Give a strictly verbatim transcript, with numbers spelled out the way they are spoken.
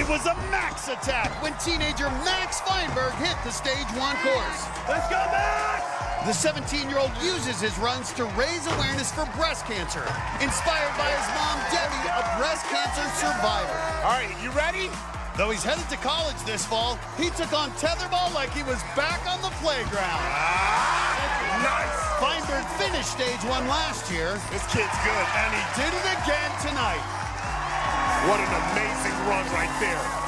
It was a Max attack when teenager Max Feinberg hit the stage one course. Let's go, Max! The seventeen-year-old uses his runs to raise awareness for breast cancer, inspired by his mom, Debbie, a breast cancer survivor. All right, you ready? Though he's headed to college this fall, he took on tetherball like he was back on the playground. Ah, nice! Feinberg finished stage one last year. This kid's good. And he did it again tonight. What an amazing run right there.